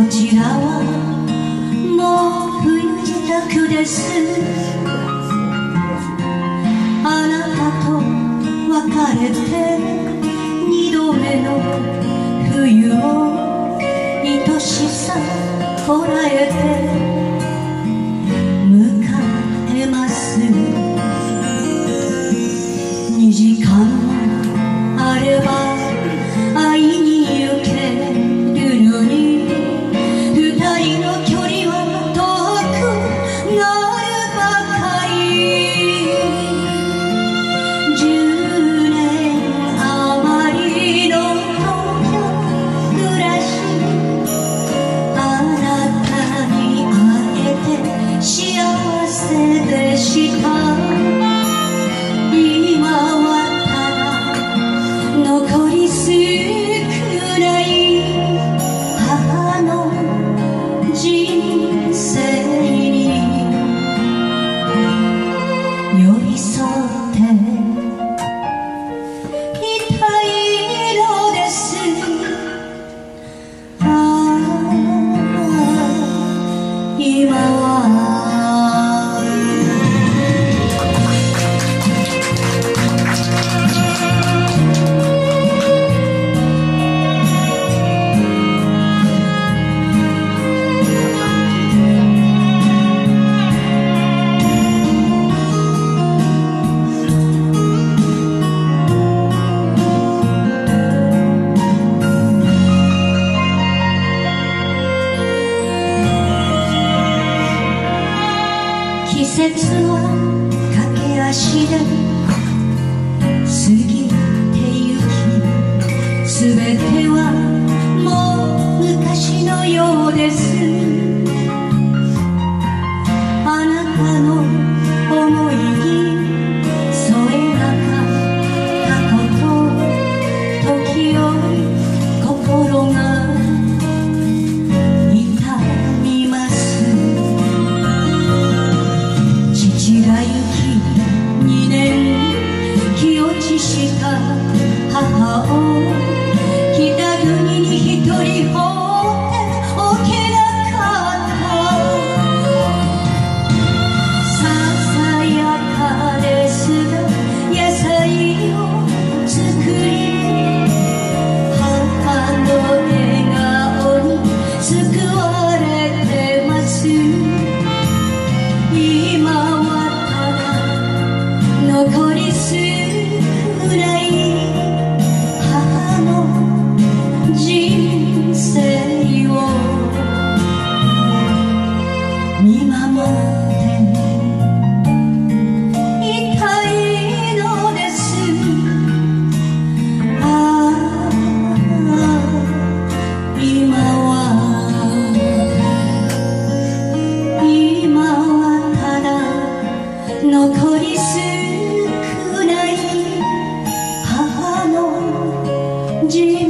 こちらはもう冬支度です。あなたと別れて二度目の冬を愛しさこらえて迎えます。2時間あれば会いに行けるのに、二人の距離は遠くなるばかり。10年余りの暮らし、あなたに会えて幸せでした。今はただ残り少ない母の人生に寄り添っていたいのです。ああ今は季節は駆け足で過ぎてゆき、すべてはもう昔のようです。あなたの想いに添えなかったこと、時折心が痛みます。父が行き2年気落ちした母を北国に一人放っておけなかった。ささやかですが野菜を作り、母の笑顔に救われてます。今は残り少ない母の人生を見守っていたいのです。ああ今はただ残り少ない母の人